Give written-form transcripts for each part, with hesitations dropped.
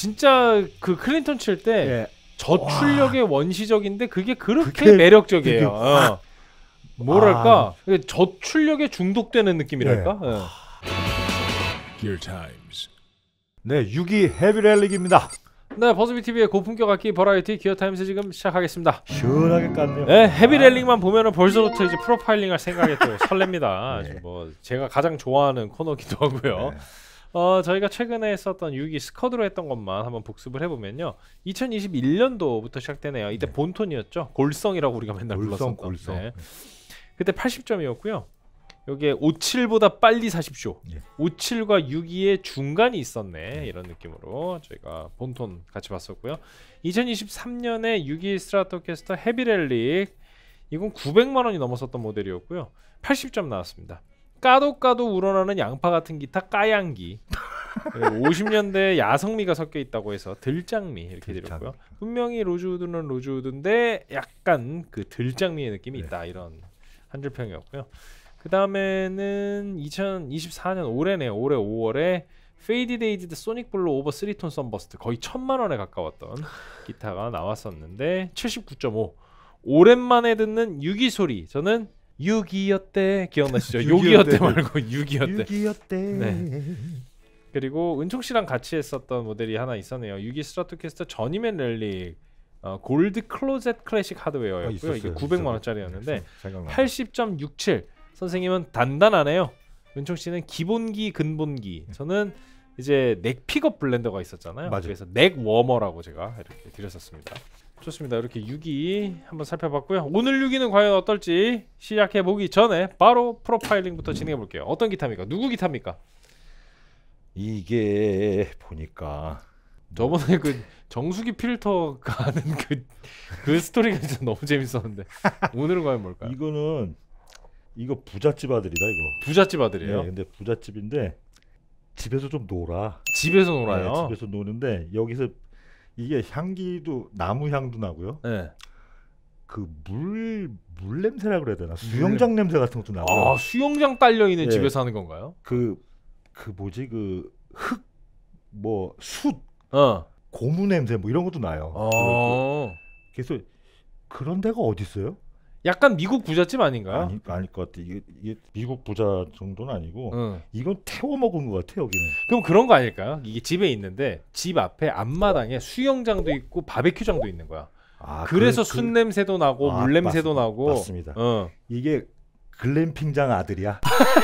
진짜 그 클린턴 칠 때 예. 저출력의 원시적인데 그게 그렇게 매력적이에요. 뭐랄까 저출력에 중독되는 느낌이랄까. 네. Gear Times. 네, 6위 헤비렐릭입니다. 네, 버즈비 TV의 고품격 악기 버라이티 기어 타임스 지금 시작하겠습니다. 시원하게 깠네요. 네, 헤비렐릭만 보면은 벌써부터 이제 프로파일링할 생각이 또 설렙니다. 네. 뭐 제가 가장 좋아하는 코너기도 하고요. 네. 저희가 최근에 했었던 6위 스쿼드로 했던 것만 한번 복습을 해보면요, 2021년도부터 시작되네요. 이때 본톤이었죠. 골성이라고 우리가 맨날 불렀었던. 골성. 네. 그때 80점이었고요. 여기에 57보다 빨리 사십시오. 예. 57과 6위의 중간이 있었네. 이런 느낌으로 저희가 본톤 같이 봤었고요. 2023년에 6위 스트라토캐스터 헤비렐릭, 이건 900만원이 넘었었던 모델이었고요. 80점 나왔습니다. 까도 우러나는 양파 같은 기타 까양기. 50년대 야성미가 섞여 있다고 해서 들장미 이렇게 드렸고요. 분명히 로즈우드는 로즈우드인데 약간 그 들장미의 느낌이 있다, 이런 한 줄 평이었고요. 그 다음에는 2024년 올해네요. 올해 5월에 페이디드 에이지드 소닉 블루 오버 3톤 썬버스트, 거의 1000만원에 가까웠던 기타가 나왔었는데 79.5. 오랜만에 듣는 6위 소리. 저는 6위였대 기억나시죠? 6위였대 말고 6위였대. 6위였대. 네. 그리고 은총씨랑 같이 했었던 모델이 하나 있었네요. 6위 스트라토캐스터 저니맨 렐릭 골드 클로젯 클래식 하드웨어였고요. 이게 900만원짜리였는데 80.67. 선생님은 단단하네요. 은총씨는 기본기 근본기. 저는 이제 넥 픽업 블렌더가 있었잖아요. 맞아요. 그래서 넥 워머라고 제가 이렇게 드렸었습니다. 좋습니다. 이렇게 6위 한번 살펴봤고요. 오늘 6위는 과연 어떨지 시작해보기 전에 바로 프로파일링부터 진행해볼게요. 어떤 기타입니까? 누구 기타입니까? 이게 보니까 저번에 그 정수기 필터가 하는 그 스토리가 진짜 너무 재밌었는데 오늘은 과연 뭘까요? 이거 부잣집 아들이다 이거. 부잣집 아들이에요? 네, 근데 부잣집인데 집에서 좀 놀아. 집에서 놀아요? 네, 집에서 노는데 여기서 이게 향기도 나무 향도 나고요. 네. 그 물 냄새라 그래야 되나? 수영장 냄새 같은 것도 나고. 아, 수영장 딸려 있는 네. 집에서 하는 건가요? 그 뭐지 그 흙 뭐 숯 고무 냄새 뭐 이런 것도 나요. 그래서 그런 데가 어디 있어요? 약간 미국 부잣집 아닌가요? 아닐 것 같아. 이게 미국 부자 정도는 아니고 이건 태워 먹은 것 같아 여기는. 그럼 그런 거 아닐까요? 이게 집에 있는데 집 앞에 앞마당에 수영장도 있고 바베큐장도 있는 거야. 그래서 숯 냄새도 나고 물 냄새도 나고. 맞습니다. 이게 글램핑장 아들이야.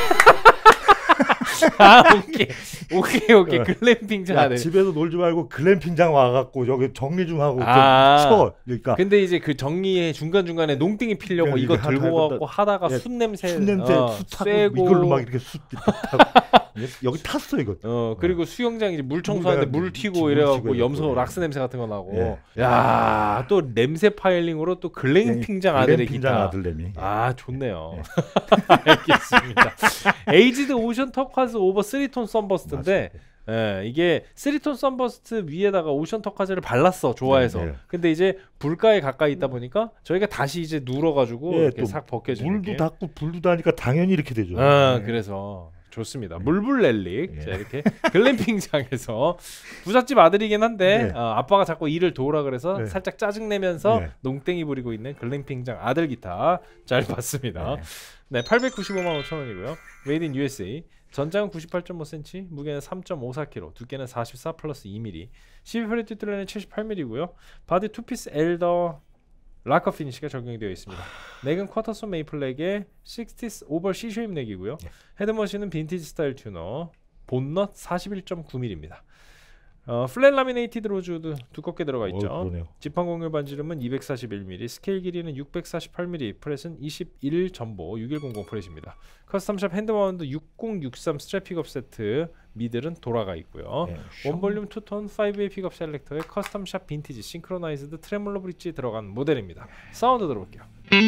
오케이. 글램핑장 아들. 집에서 놀지 말고 글램핑장 와갖고 여기 정리 좀 하고 좀 쳐. 그러니까. 근데 이제 그 정리에 중간중간에 농땡이 피려고 이거 들고 가고 하다가 숯 냄새 숯하고 이걸로 막 이렇게 숯 타고 여기 탔어 이거. 그리고 수영장 이제 물 청소하는데 물 튀고 이래갖고 염소 락스 냄새 같은 거 나고. 야, 또 냄새 파일링으로 또 글램핑장 아들의 기타. 아들내미. 좋네요. 알겠습니다. 에이지드 오션 터카즈 오버 3톤 썬버스트인데 이게 3톤 썬버스트 위에다가 오션 터카즈를 발랐어, 좋아해서. 근데 이제 불가에 가까이 있다 보니까 저희가 다시 이제 눌러가지고 이렇게 싹 벗겨주는 물도 닿고 불도 닿으니까 당연히 이렇게 되죠. 그래서 좋습니다. 물불렐릭. 자, 이렇게 글램핑장에서 부잣집 아들이긴 한데 아빠가 자꾸 일을 도우라 그래서 살짝 짜증내면서 농땡이 부리고 있는 글램핑장 아들 기타 잘 봤습니다. 네, 895만 5천원이고요. 메이드 인 USA. 전장은 98.5cm, 무게는 3.54kg, 두께는 44 플러스 2mm, 12프렛 뒷뜰레는 78mm고요. 바디 투피스 엘더 락커 피니시가 적용이 되어 있습니다. 넥은 쿼터손 메이플렉의 60s 오벌 C쉐입 넥이고요. 헤드머신은 빈티지 스타일 튜너, 본넛 41.9mm입니다. 플랫 라미네이티드 로즈우드 두껍게 들어가 있죠. 지판 공유 반지름은 241mm, 스케일 길이는 648mm, 프렛은 21 전보 6100 프렛입니다. 커스텀샵 핸드마운드 6063 스트랩 픽업 세트 미들은 돌아가 있고요. 원볼륨 투톤 5웨이 픽업 셀렉터에 커스텀샵 빈티지 싱크로나이즈드 트레몰로 브릿지 들어간 모델입니다. 사운드 들어볼게요.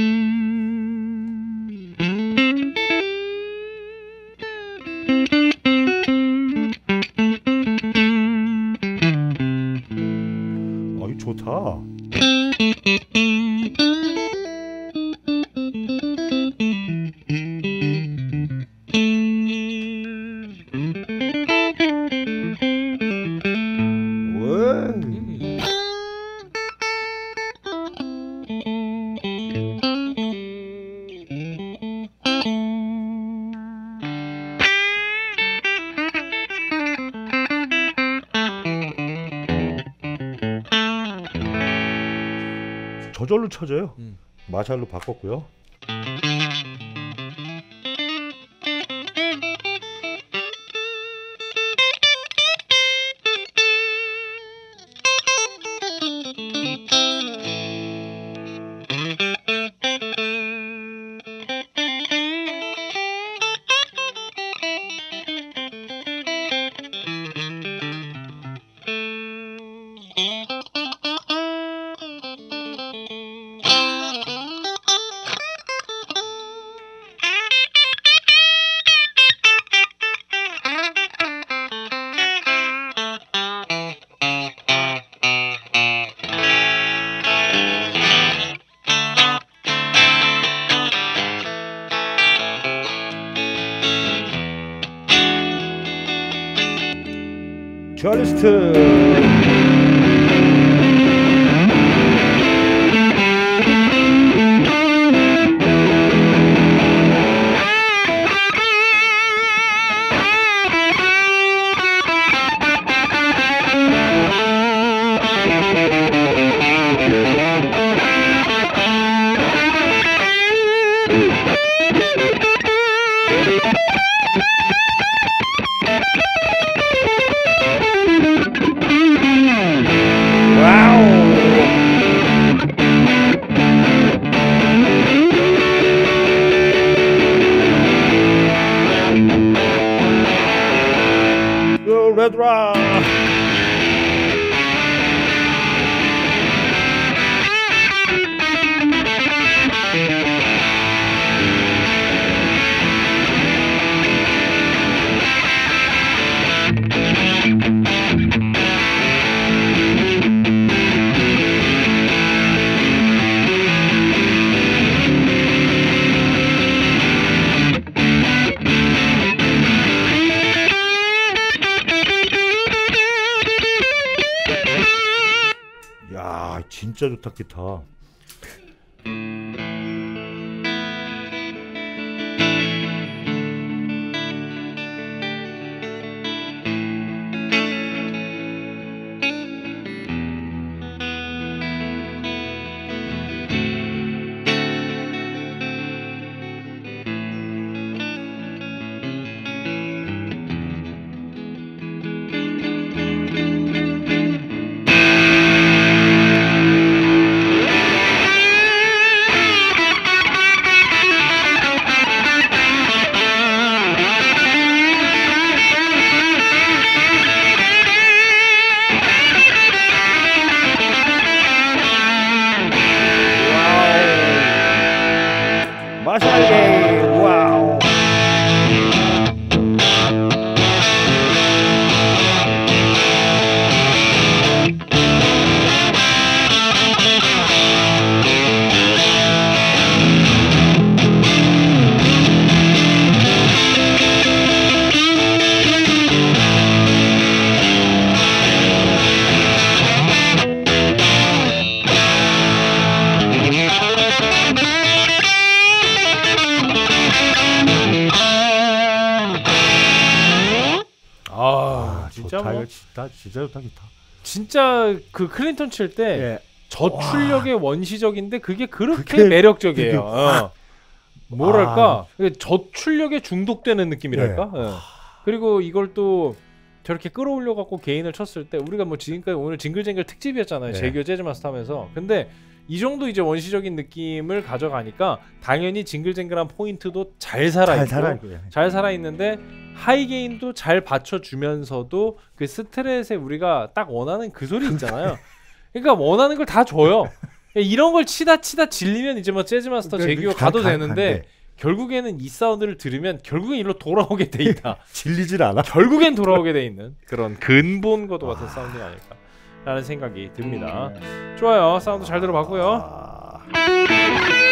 좋다. 저절로 쳐져요. 마샬로 바꿨고요. 듀얼리스트. 레드라. 진짜 좋다 기타. 와우. 진짜 뭐 진짜 좋다 기타. 진짜 그 클린턴 칠 때 저출력의 원시적인데 그게 그렇게 매력적이에요. 뭐랄까 저출력에 중독되는 느낌이랄까. 그리고 이걸 또 저렇게 끌어올려 갖고 개인을 쳤을 때 우리가 뭐 지금까지 오늘 징글쟁글 특집이었잖아요. 제규어 재즈마스터 하면서. 근데 이 정도 이제 원시적인 느낌을 가져가니까 당연히 징글쟁글한 포인트도 잘 살아있고 잘 살아있는데 하이게인도 잘 받쳐주면서도 그 스트렛에 우리가 딱 원하는 그 소리 있잖아요. 그러니까 원하는 걸 다 줘요. 이런 걸 치다 질리면 이제 뭐 재즈마스터 제규어 가도 되는데 결국에는 이 사운드를 들으면 결국엔 일로 돌아오게 돼 있다. 질리질 않아. 결국엔 돌아오게 돼 있는 그런 근본과도 같은 사운드가 아닐까 라는 생각이 듭니다. 좋아요. 사운드 잘 들어봤고요.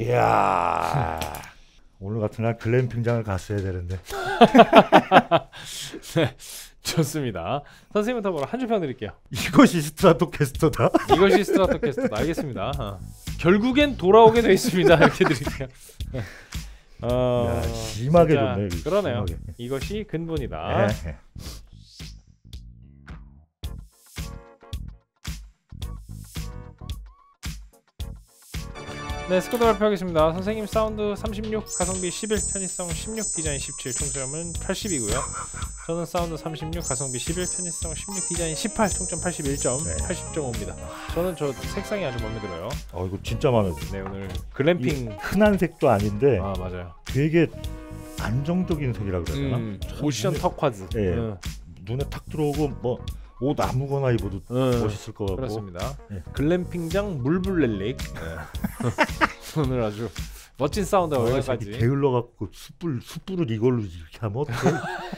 이야. 오늘 같은 날 글램핑장을 갔어야 되는데. 네, 좋습니다. 선생님부터 뭐라 한 줄 평 드릴게요. 이것이 스트라토캐스터다. 이것이 스트라토캐스터다. 알겠습니다. 결국엔 돌아오게 돼 있습니다. 이렇게 드릴게요. 야, 심하게 좋네. 그러네요. 심하게. 이것이 근본이다. 네. 네, 스코드 발표하겠습니다. 선생님 사운드 36, 가성비 11, 편의성 16, 디자인 17, 총점은 80이고요. 저는 사운드 36, 가성비 11, 편의성 16, 디자인 18, 총점 81점, 네. 80.5입니다. 저는 저 색상이 아주 마음에 들어요. 이거 진짜 많아요. 네, 오늘 글램핑 흔한 색도 아닌데 맞아요. 되게 안정적인 색이라 그래야 되나? 오션 터콰즈. 예. 눈에 탁 들어오고 뭐 옷 아무거나 입어도 멋있을 것 같고. 그렇습니다. 예. 글램핑장 물불렐릭. 오늘 아주 멋진 사운드와 여기까지. 게을러 갖고 숯불을 이걸로 이렇게 하면 어떡해?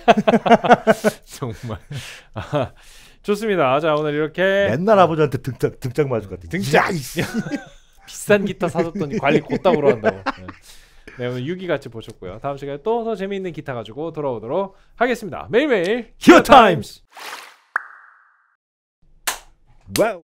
정말. 좋습니다. 자, 오늘 이렇게 맨날 아버지한테 등짝 맞을 것 같아. 등짝. 비싼 기타 사줬더니 관리 곧다으로 한다고. 네, 오늘 6위 같이 보셨고요. 다음 시간에 또 더 재미있는 기타 가지고 돌아오도록 하겠습니다. 매일매일 히어 타임스. 와우.